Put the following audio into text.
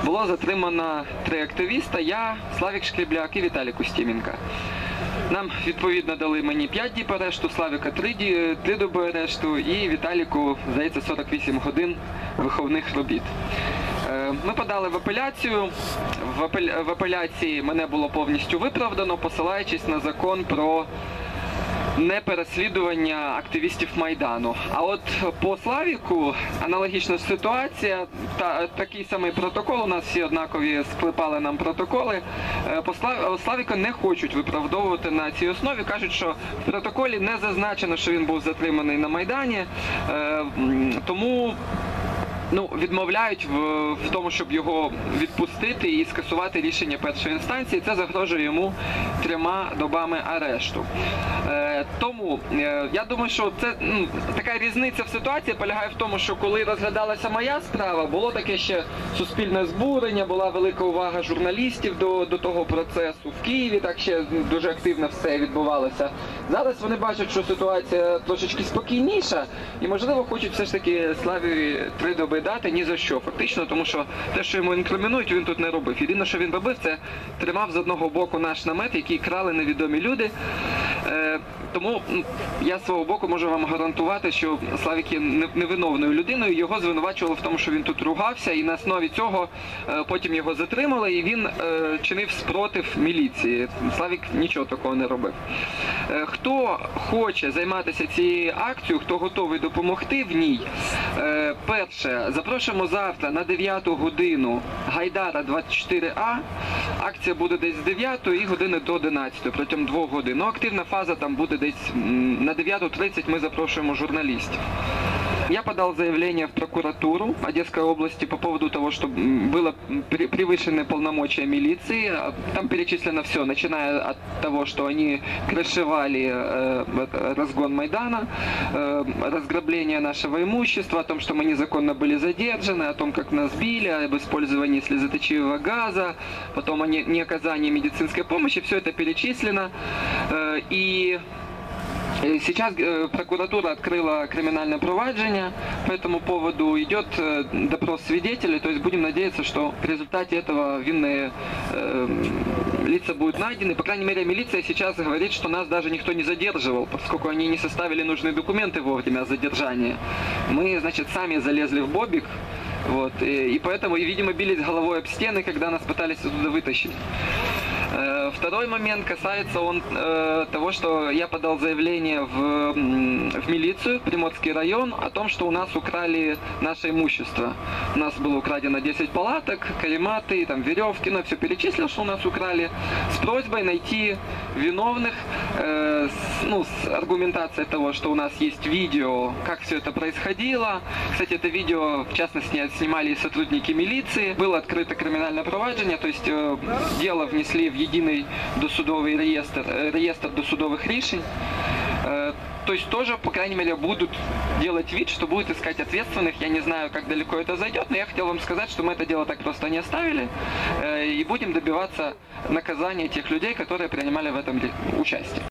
було затримано 3 активіста, я, Славік Шкребляк і Віталій Устименко. Нам, відповідно, дали мені 5 діб арешту, Славіка 3 доби арешту і Віталіку, здається, 48 годин виховних робіт. Ми подали в апеляцію. В апеляції мене було повністю виправдано, посилаючись на закон про непереслідування активістів Майдану. А от по Славіку аналогічна ситуація, такий самий протокол, у нас всі однакові склепали нам протоколи. По Славіка не хочуть виправдовувати на цій основі, кажуть, що в протоколі не зазначено, що він був затриманий на Майдані, тому відмовляють в тому, щоб його відпустити і скасувати рішення першої інстанції. Це загрожує йому 3 добами арешту. Тому я думаю, що це така різниця в ситуації полягає в тому, що коли розглядалася моя справа, було таке ще суспільне збурення, була велика увага журналістів до того процесу. В Києві так ще дуже активно все відбувалося. Зараз вони бачать, що ситуація трошечки спокійніша і, можливо, хочуть все ж таки Славі 3 доби дати ні за що, фактично, тому що те, що йому інкримінують, він тут не робив. Єдине, що він робив, це тримав з одного боку наш намет, який крали невідомі люди. Тому я з свого боку можу вам гарантувати, що Славік є невиновною людиною. Його звинувачували в тому, що він тут ругався, і на основі цього потім його затримали, і він чинив спротив міліції. Славік нічого такого не робив. Хто хоче займатися цією акцією, хто готовий допомогти в ній, перше, запрошуємо завтра на 9 годину Гайдара 24А. Акція буде десь з 9 і години до 11, протягом 2 годин. Активна фаза там буде десь на 9:30, мы запрошуємо журналистов. Я подал заявление в прокуратуру Одесской области по поводу того, что было превышены полномочия милиции. Там перечислено все, начиная от того, что они крышевали разгон Майдана, разграбление нашего имущества, о том, что мы незаконно были задержаны, о том, как нас били, об использовании слезоточивого газа, потом о неоказании медицинской помощи. Все это перечислено. И сейчас прокуратура открыла криминальное проваджение, по этому поводу идет допрос свидетелей, то есть будем надеяться, что в результате этого винные лица будут найдены. По крайней мере, милиция сейчас говорит, что нас даже никто не задерживал, поскольку они не составили нужные документы вовремя задержания. Мы, значит, сами залезли в бобик, вот, и поэтому, видимо, бились головой об стены, когда нас пытались оттуда вытащить. Второй момент касается того, что я подал заявление в милицию, Приморский район, о том, что у нас украли наше имущество. У нас было украдено 10 палаток, карематы, там, веревки, но все перечислил, что у нас украли, с просьбой найти виновных, с аргументацией того, что у нас есть видео, как все это происходило. Кстати, это видео, в частности, снимали и сотрудники милиции. Было открыто криминальное проваджение, то есть дело внесли в единый досудовый реестр досудовых решений. То есть тоже, по крайней мере, будут делать вид, что будут искать ответственных. Я не знаю, как далеко это зайдет, но я хотел вам сказать, что мы это дело так просто не оставили. И будем добиваться наказания тех людей, которые принимали в этом участие.